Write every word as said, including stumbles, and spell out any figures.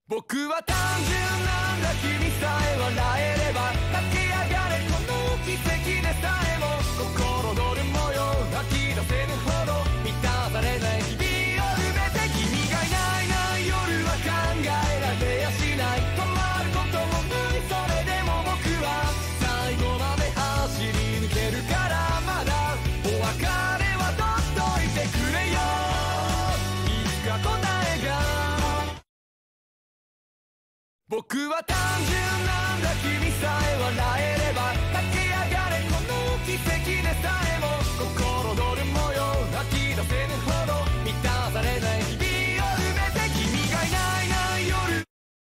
僕は単純なんだ、君さえ笑えれば立ち上がれ、この奇跡でさえも心躍る模様吐き出せぬほど満たされない日々を埋めて、君がいないない夜は考えられやしない、止まることもない、それでも僕は最後まで走り抜けるから、まだお別れは取っといてくれよ、いつか答えが。僕は単純